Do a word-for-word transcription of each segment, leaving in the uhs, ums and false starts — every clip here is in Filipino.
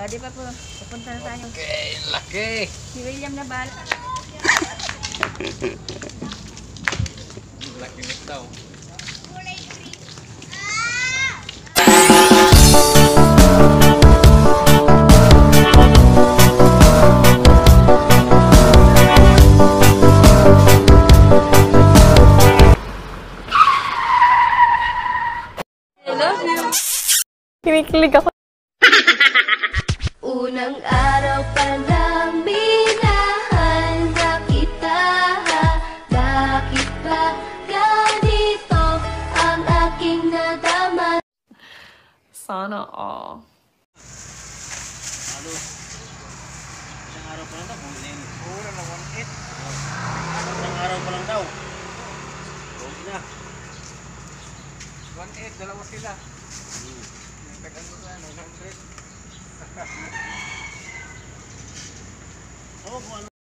O, di pa po. Pupunta na tayo. Okay, laki. Si William na bala. Laki nito daw. Kinikilig ako. Unang araw pa lang minahal na kita. Bakit ba ganito ang aking nadama? Sana all. Halo. Isang araw pa lang daw. Oo, na one eight. Isang araw pa lang daw. Okay na. one eight, dalawa sila. Hmm. Nagkagano na, nine hundred. Oh, kung ano.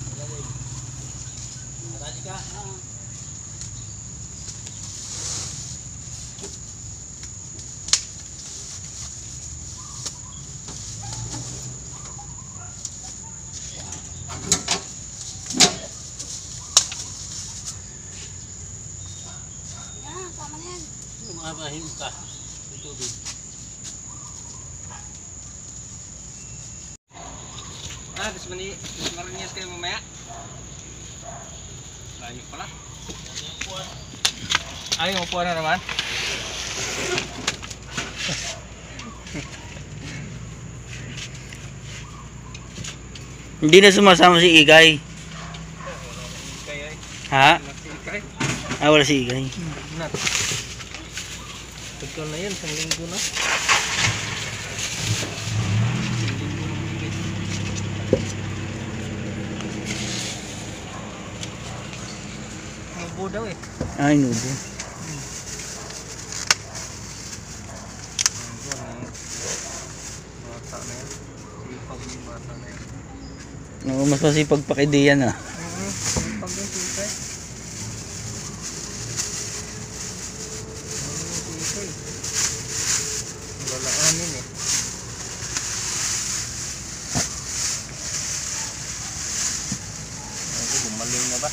Marali ka. Yan, tama na yan. Mahahim ka. Ito din. Ah, gusto mo ni gusto mo rin yan kayo mamaya? Layo pala. Ay, upuan na naman. Hindi na sumasama si Igay. Ha? Ah, wala si Igay. Tagkal na yan, isang linggo na. Nubo daw eh. Ay, nubo. Bata na yan. Sipag yung bata na yan. No, mas masipag pa kay Dian ah. Sipag yung sipag. Lalaanin eh. Ako, gumaling na ba?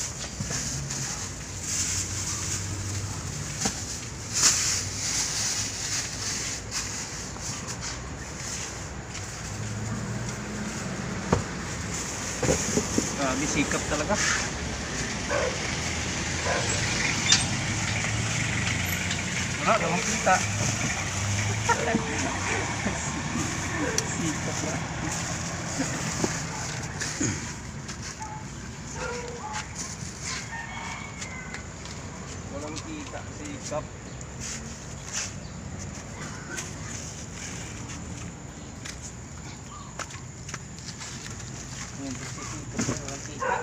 Grabe, sikap talaga. Wala, namang kita. Sikap na. Walang kita, sikap. Yan, sikap na walang kita.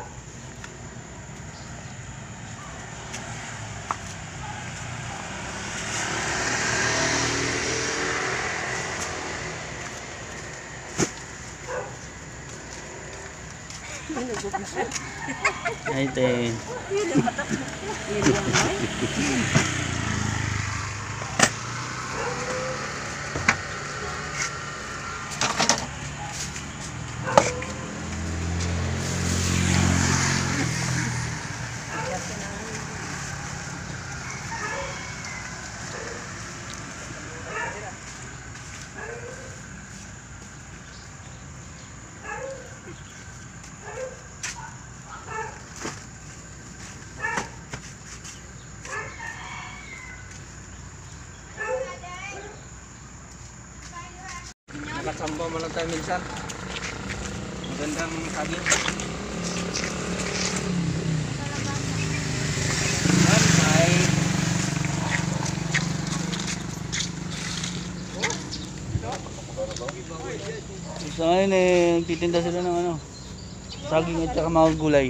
Ay, te. Nakasamba mo lang tayo minsan. Magandang saging. Bye. Sa ngayon eh, nagtitinda sila ng ano, saging at saka mga gulay.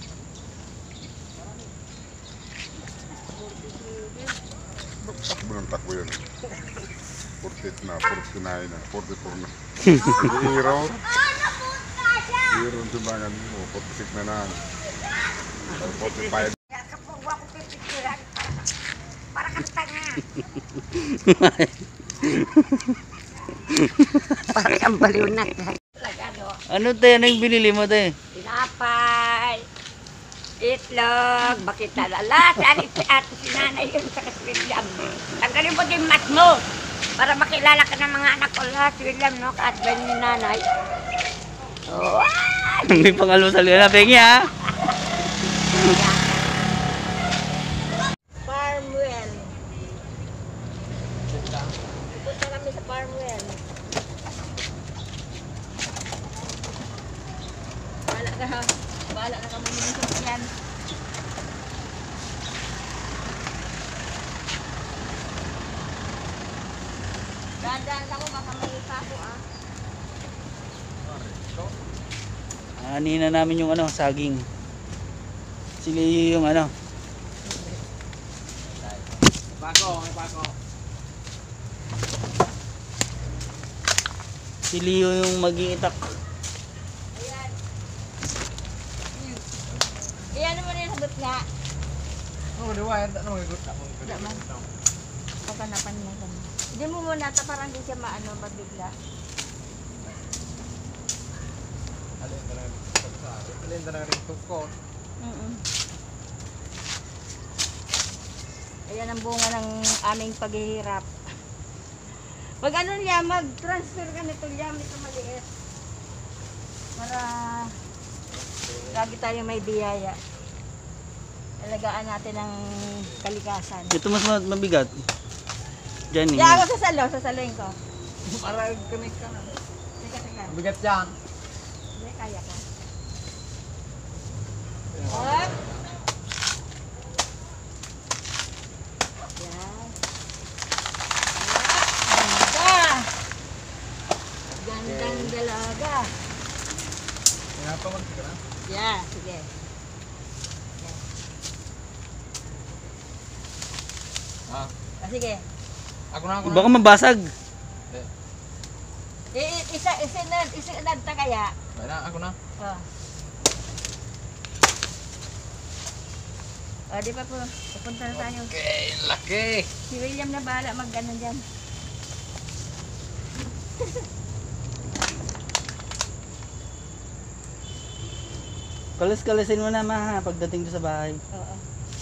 Takbo ng takbo yun. forty na, forty-nine na, forty-four na. Iraw. Iraw ang timbangan mo, forty-six na na. forty-five. Kapag ako pipicturan, para kang tanga. Parang ang baliw na. Lagano. Ano te? Ano yung binili mo te? Tinapay. Itlog. Bakit talala? Dali si ate si nanay yun sa William. Tanggalin mo din mat mo. Para makilala ka ng mga anak ko lahat. William, no? Ka-advent ni nanay. Oh, May pangalmusal yun na. Pengi ha? Farmwell. Punta kami sa Farmwell. Bahala ka ha. Bahala na kami ng sasyan. Dahan-dahan ako, baka may pako ah. Ani na namin yung ano, saging. Sili yung ano. Pako, may pako. Sili yung mag-iitak. Ayan. Ayan naman yung sagot nga. Ano ba diwa? Ano ba gusto ako? Wala man. Pagkanapan niya kami. Hindi mo muna ito parang hindi siya maano, mabigla. Alin ka na rin pagsabi. Alin ka na rin tukot. Mm-mm. Ayan ang bunga ng aming paghihirap. Pag ano niya, mag-transfer ka nito niya, ito maliit. Para lagi tayo may biyaya. Alagaan natin ang kalikasan. Ito mas ma- mabigat. Diyan eh. Diyan ako sasalo, sasaloin ko. Para connect ka na. Teka, teka. Bigat yan. Hindi, kaya ka. Up. Yan. Ganda. Gandang dalaga. Pinapamag ka na. Yeah, sige. Ah, Ah, sige. ako na, ako na. Baka mabasag. I, i- isa, isinad, isinad ta kaya. Ba't na, ako na. Oh. Oh, di ba po? Pupunta na tayo. Okay, laki. Si William na bahala mag-ano dyan. Kalis-kalisin mo na ma ha, pagdating doon sa bahay. Oo.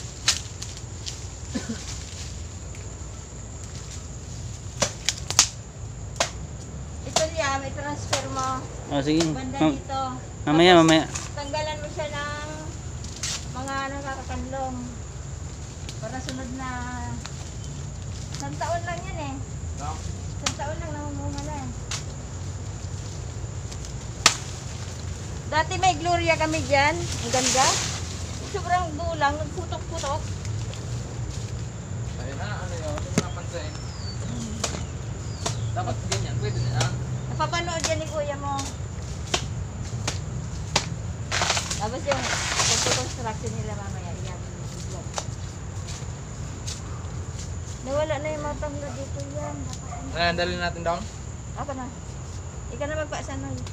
Ito niya, may transfer mo. Oh, sige. Banda Ma- dito. mamaya, Tapos, mamaya. Tanggalan mo siya ng mga nakakakanlong. Para sunod na... Isang taon lang yan eh. No? Isang taon lang namumunga na eh. Dati may Gloria kami dyan. Ang ganda. Sobrang bulang. Nagputok-putok. Ayun na, ano yun? Hindi mo napansin. Dapat ganyan, pwede na. Ah. Napapanood yan ni kuya mo. Tapos yung pagkukonstruction nila mamaya. Yan. Nawala na yung mga panglo dito yan. Dapat- Ayan, dali natin down. Ako na. Ikaw na magpaasan mo.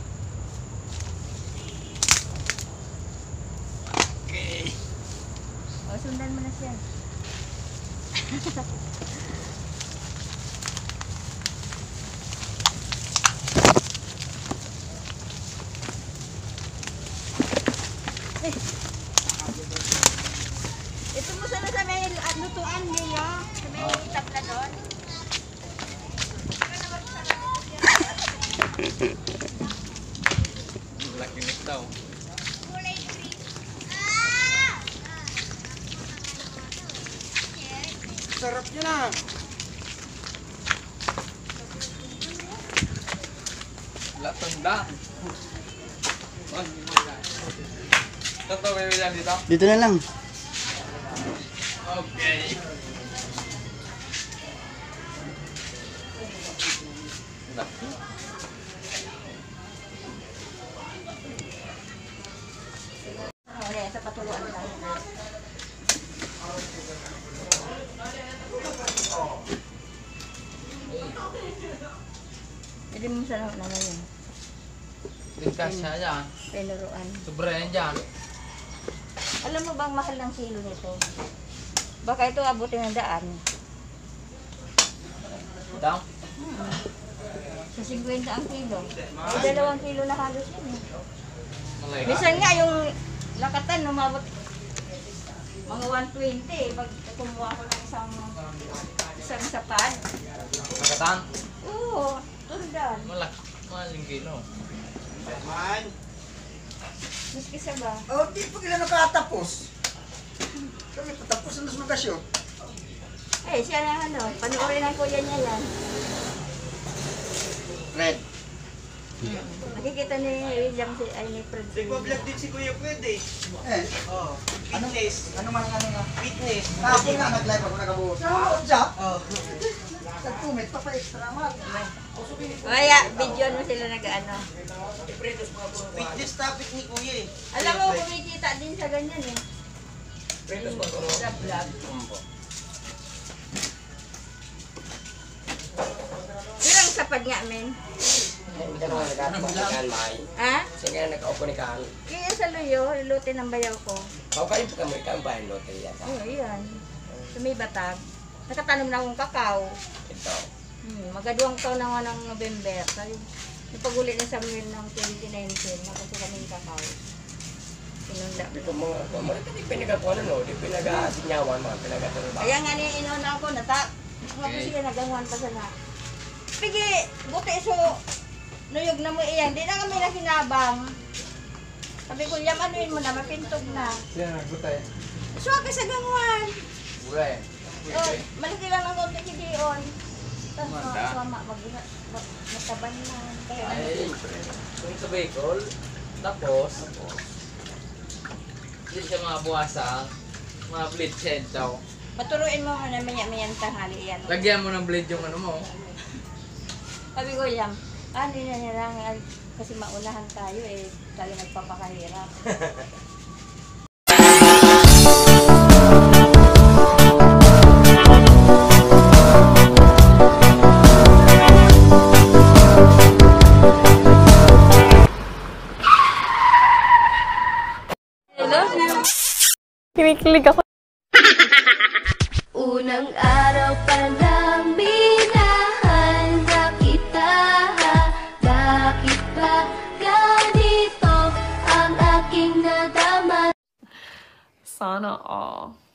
Okay. O, sundan mo na siya. Eh. Ito mo sana sa may at lutuan niyo. Sa may tabla doon. Laki nik daw. Sarap yun ah. Latanda. Totoo ba yan dito? Dito na lang. Okay. Laki. Okay, sa patuluan lang. Pwede mo sa naman yun. Tingkas siya dyan. Pinuruan. Sobra yan dyan. Alam mo bang mahal ng kilo nito? Baka ito abutin ng daan. Daw? Sa fifty ang kilo. Ay, dalawang kilo na halos yun eh. Minsan nga yung lakatan, umabot mga one twenty. Pag kumuha ko ng isang, isang sapad. Nakatan? Oo, tundan. Malak. Maling kilo. Man. Miski sa ba? Oh, di pa kila nakatapos. Kami patapos na sa magasyo. Eh, siya na ano, panoorin ng kuya niya yan. Red. Nakikita ni William si, ay ni Fred. Nagpa-vlog din si Kuya Pwede. Eh, Oh. Fitness. ano man ang ano nga? Fitness. Ako nga nag-live ako nagabuot. Oo, Jack. Oh. Nag-comment pa pa extra mag. Kaya, video mo sila nag-ano. Fitness topic ni Kuya eh. Alam mo, kumikita din sa ganyan eh. Sa vlog. Pero ang sapad nga, men. Ha? Sige na nag-aupo ni Kaan. Kaya sa luyo, ilutin ng bayaw ko. Kau kayo pa kami ka ang bayan lote yan. Oo, yan. Sa may batag. Nakatanom na akong kakao. Ito. Hmm, magaduwang taon na nga ng November. Kaya yung pag-uli ni Samuel ng twenty nineteen, nakasuka kami yung kakao. Sinunda Di ko. ko mga mga di pinagakuha no, di pinagasinyawan mga pinagatrabaho. Kaya nga niya inuna ako, nata. Mga po sige, nagawan pa sana. Pigi, buti so, nuyog na mo iyan. Di na kami nakinabang. Sabi ko, yam, anuin mo na, mapintog na. Sino nagbutay? Suwa ka sa gangwan. Bulay. Oh, malaki lang ang konti si Dion. Tapos mga suwama, mag mataban na. Kaya Ay, kung sa Bicol, tapos, Hindi siya mga buwasa. Mga blade shed daw. maturuin mo na maya-mayan tanghali yan. Lagyan mo ng blade yung ano mo. Sabi ko, yam, ano na niya lang, ay, kasi maunahan tayo eh, tayo nagpapakahirap. Kinikilig ako. Unang araw pa lang minahanda kita. Bakit ba ganito ang aking nadama? Sana all.